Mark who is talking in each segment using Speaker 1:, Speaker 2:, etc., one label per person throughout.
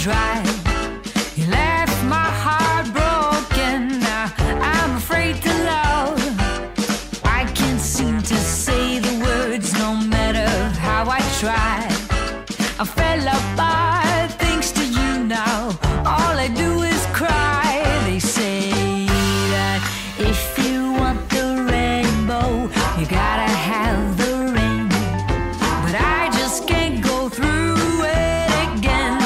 Speaker 1: tried. You left my heart broken. Now I'm afraid to love. I can't seem to say the words no matter how I try. I fell apart thanks to you now. All I do is cry. They say that if you want the rainbow, you gotta have the rain. But I just can't go through it again.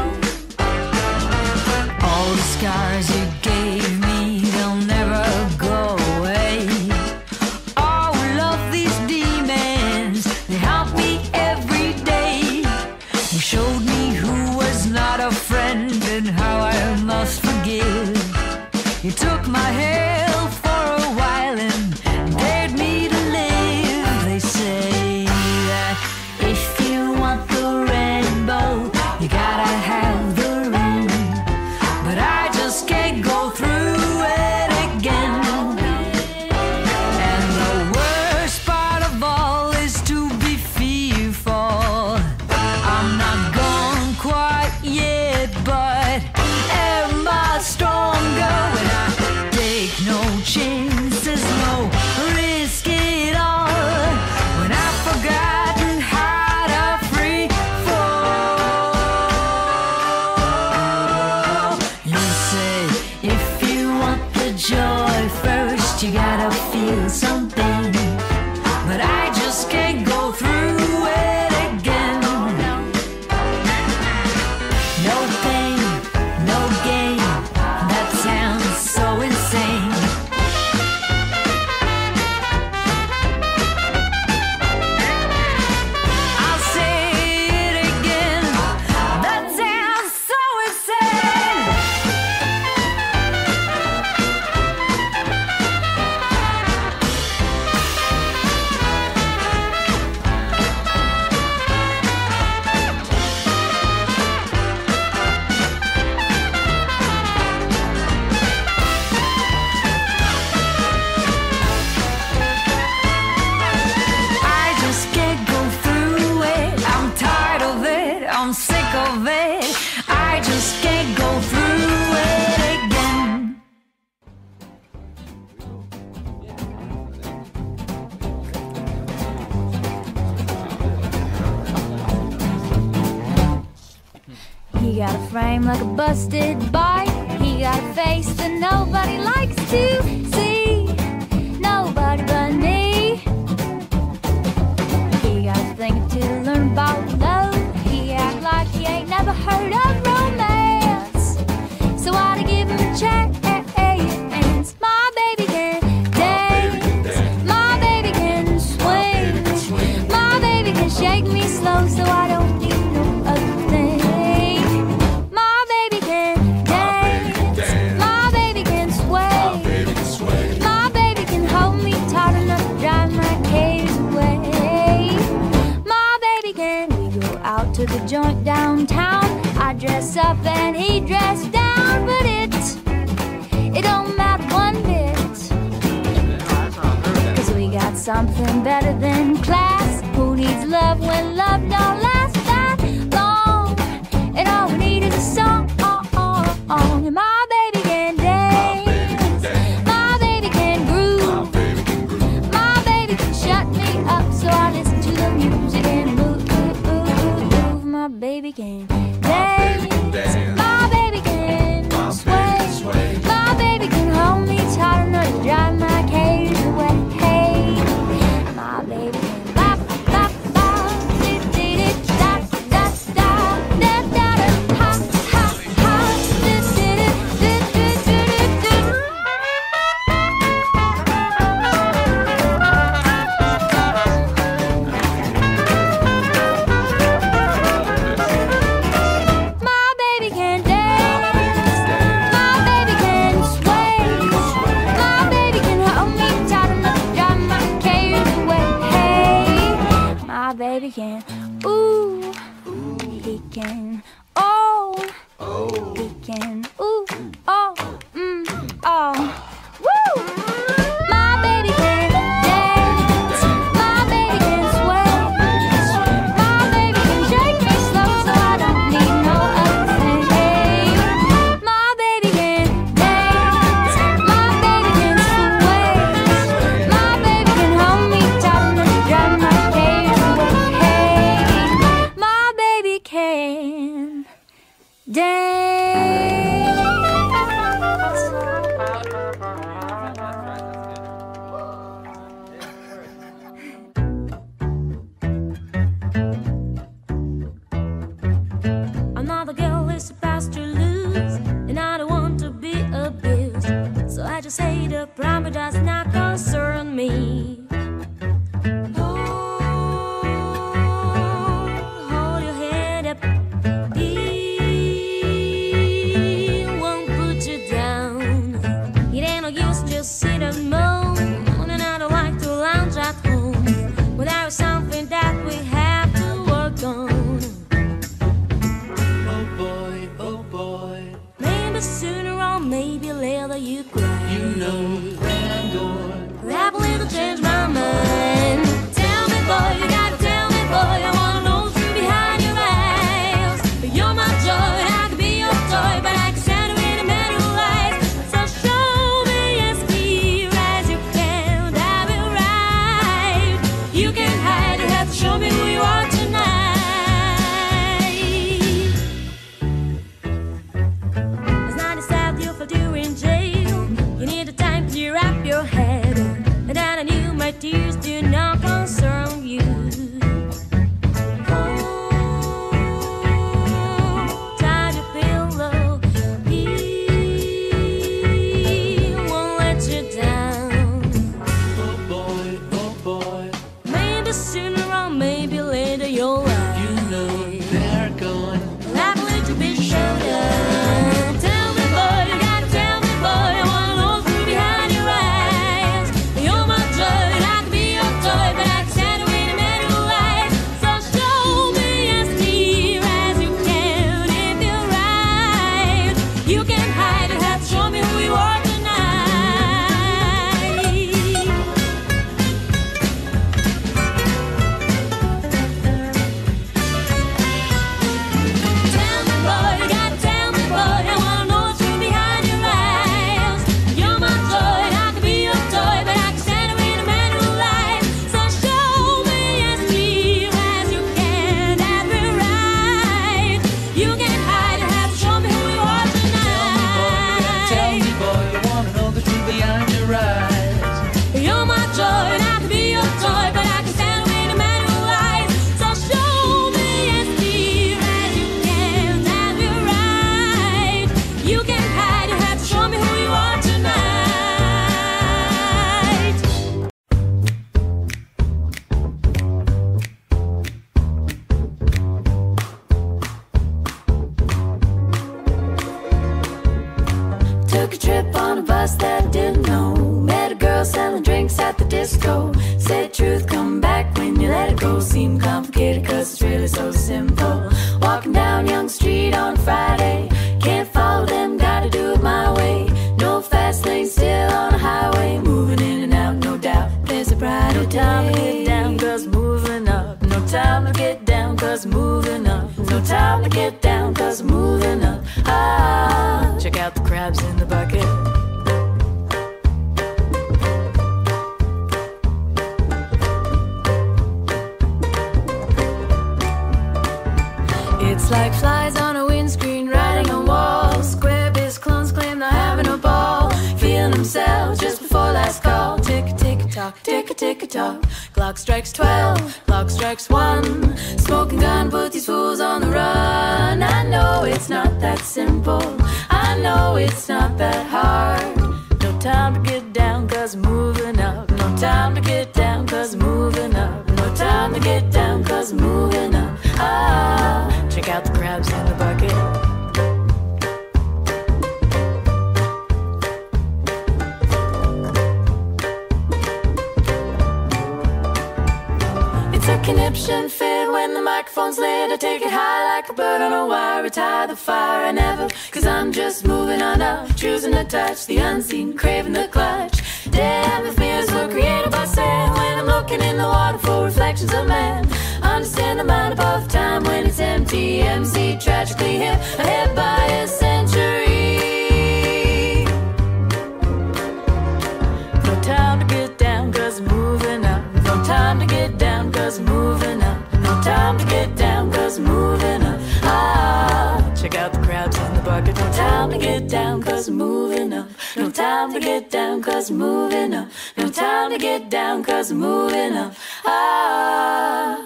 Speaker 1: All the scars you gave me, they'll never go away. All of these demons, they haunt me every day. You showed me who was not a friend and how I must forgive. You took my help for a while and dared me to live. They say that if you want the rainbow, you gotta have the rain. But I just can't go through it again. And the worst part of all is to be fearful. I'm not gone quite yet, but am I stronger when I take no chances, no risk at all? When I've forgotten how to free fall. You say if you want the joy first, you gotta feel something. But I just can't go through it again. No pain, no gain. That sounds so insane. I'll say it again. That sounds so insane. I just can't go through it. I'm tired of it. I'm sick of it. I just can't go through it again.
Speaker 2: He got a frame like a busted bike. He got a face that nobody likes to see. Nobody but me. He got a thing to learn about love. He act like he ain't never heard of romance. So I ought to give him a chance. My baby can dance. My baby can swing. My baby can shake me slow so I don't need no other thing. My baby can dance. My baby can sway. My baby can hold me tight enough to drive my cares away. My baby can. We go out to the joint downtown. I dress up and he dress down, but it don't matter one bit. 'Cause we got something better than class. Who needs love when love don't last that long? And all we need is a song. And my baby can dance. My baby can groove. My baby can shut me up so I listen to the music and move. My baby can dance. My baby can sway. My baby can hold me tight enough to drive my cares away. My baby can bop, bop, bop, dee, dee, dee, da, da, da, da, da, da, ha, ha, ha, dee, dee, dee, dee, dee, dee, dee, dee. My baby can dance. My baby can sway. My baby can hold me tight enough to drive my cares away. My baby can, ooh, he can, oh, he can, ooh, oh, oh, woo. My baby can dance. My baby can sway. My baby can shake me slow so I don't need no other thing.
Speaker 1: seem complicated, cause it's really so simple. Walking down Young Street on Friday, can't follow them, gotta do it my way. No fast lane, still on a highway, moving in and out, no doubt there's a brighter day. No time to get down, cause moving up. No time to get down, cause moving up. No time to get down, cause moving up. Ah, check out the crabs in the bucket. It's like flies on a windscreen, riding on walls. Square biz clones claim they're having a ball, feeling themselves just before last call. Tick, tick, tock, tick, tick, tock. Clock strikes 12, clock strikes 1. Smoking gun put these fools on the run. I know it's not that simple, I know it's not that hard. No time to get down, cause moving up. No time to get down, cause moving up. No time to get down, cause moving up. Ah, check out the crabs in the bucket. It's a conniption fit when the microphone's lit. I take it high like a bird on a wire, retire the fire. I never, cause I'm just moving on up, choosing to touch the unseen, craving the clutch. Damn if mirrors were created by sand, when I'm looking in the water for reflections of man. Understand the mind above time when it's empty. MC tragically hit, ahead by a century. No time to get down, cause moving up. No time to get down, cause moving up. No time to get down, cause moving up. Ah, check out the crabs in the bucket. No time to get down, cause moving up. No time to get down, cause moving up. No time to get down, cause moving up. Ah.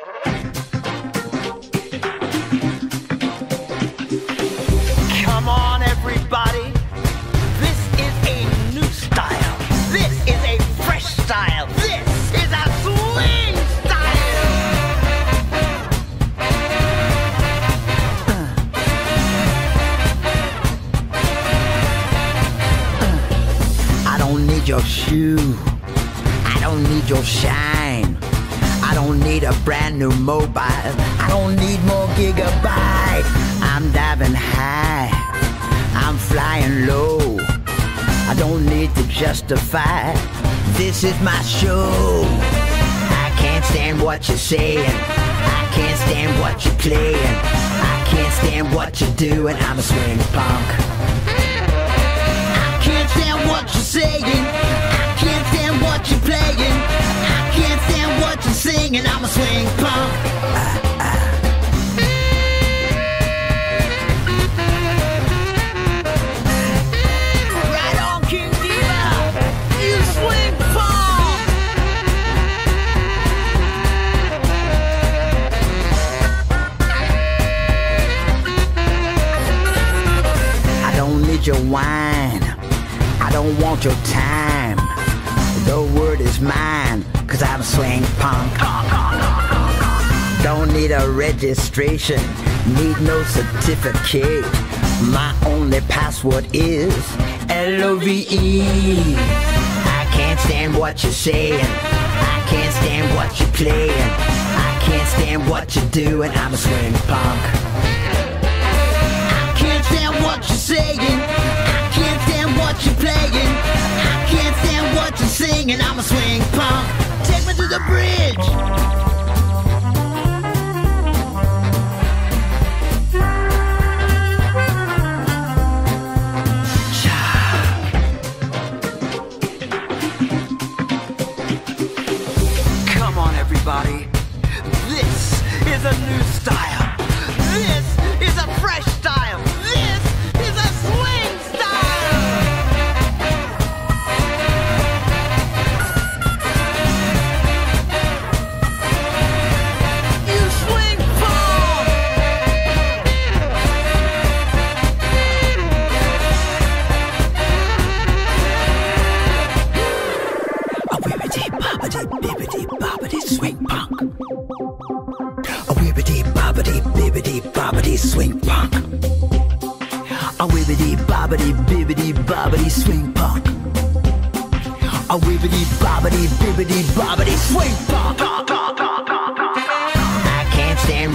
Speaker 3: Come on, everybody. This is a new style. This is a fresh style. This is a swing style. I don't need your shoe. I don't need your shine. I don't need a brand new mobile. I don't need more gigabyte. I'm diving high. I'm flying low. I don't need to justify. This is my show. I can't stand what you're saying. I can't stand what you're playing. I can't stand what you're doing. I'm a swing punk. I can't stand what you're saying. I can't stand what you're playing. I can't stand what you're singing. I'm a swing punk. Right on, King Diva. You swing punk. I don't need your wine. I don't want your time. The word is mine, cause I'm a swing punk. Don't need a registration, need no certificate. My only password is LOVE. I can't stand what you're saying. I can't stand what you're playing. I can't stand what you're doing. I'm a swing punk. I can't stand what you're saying. I can't stand what you're playing. I can't stand what you're singing. I'm a swing punk. Take me to the bridge. Come on, everybody. This is a new style. This is a fresh style. This is a swing style. You swing punk. A wibbity bobbity bibbity bobbity swing punk. A wibbity bobbity bibbity bobbity swing punk. A wibbity bobbity bibbity bobbity swing punk. A wibbity bobbity bibbity bobbity swing punk.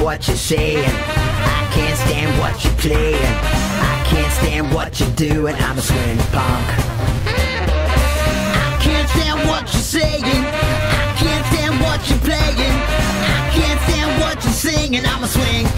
Speaker 3: what you're saying. I can't stand what you're playing. I can't stand what you're doing. I'm a swing punk. I can't stand what you're saying. I can't stand what you're playing. I can't stand what you're singing. I'm a swing